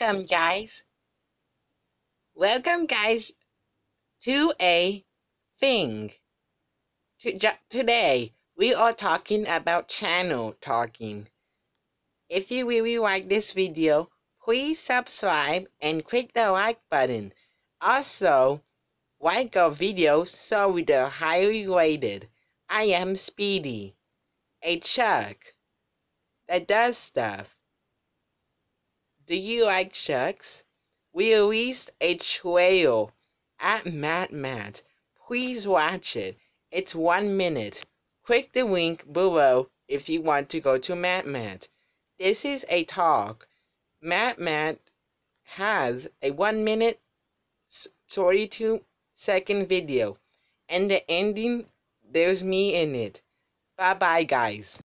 Welcome, guys. Welcome, guys, to a thing. Today, we are talking about channel talking. If you really like this video, please subscribe and click the like button. Also, like our videos so they're highly rated. I am Speedy, a Chuck that does stuff. Do you like Chucks? We released a trailer at Matt. Please watch it. It's 1 minute. Click the link below if you want to go to Matt. This is a talk. Matt has a 1 minute 42-second video. And the ending, there's me in it. Bye bye, guys.